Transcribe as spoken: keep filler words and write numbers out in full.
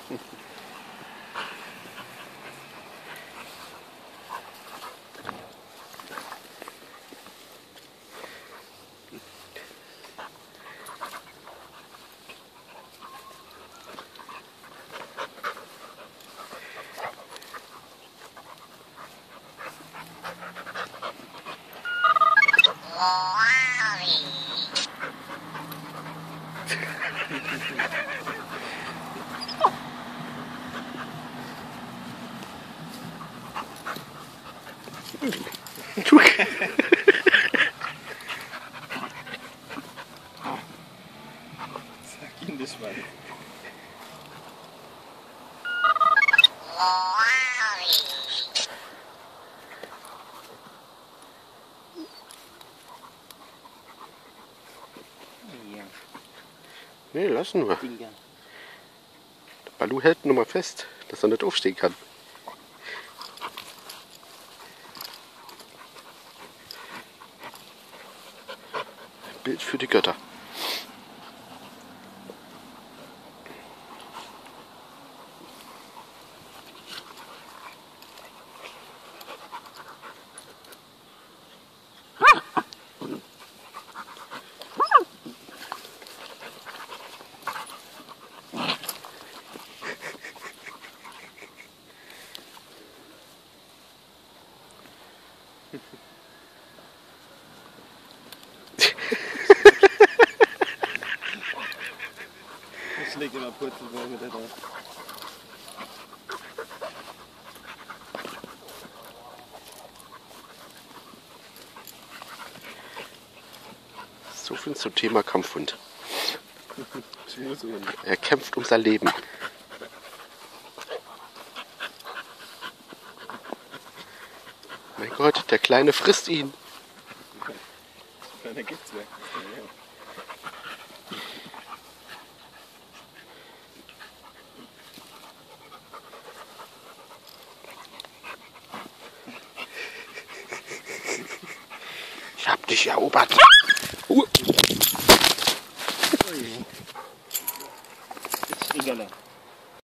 Sag ihm das mal. Ja. Nee, lass nur. Dinger. Balu hält nur mal fest, dass er nicht aufstehen kann. Bild für die Götter. Ich leg immer Purzelbäume da drauf. So viel zum Thema Kampfhund. Schmushund. Er kämpft um sein Leben. Mein Gott, der Kleine frisst ihn. Da gibt's wer. Ich hab dich erobert.